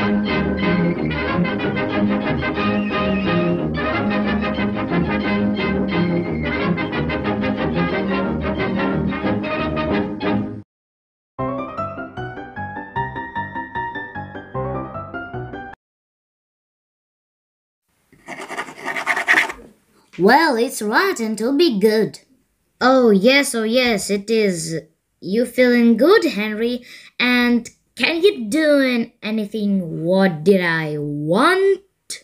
Well, it's rotten to be good. Oh yes, it is. You feeling good, Henry? And can you do anything? What did I want?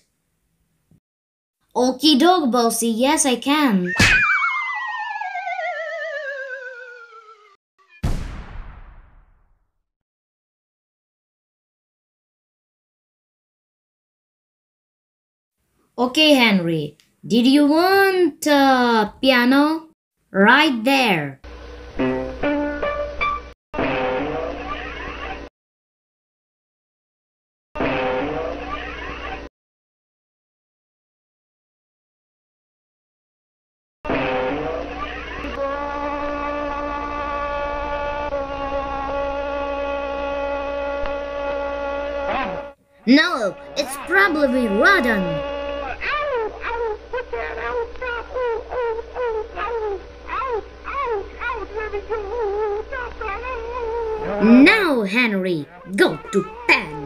Okie doke, bossy. Yes, I can. Okay, Henry. Did you want a piano? Right there. No, it's probably rotten. Now, Henry, go to bed.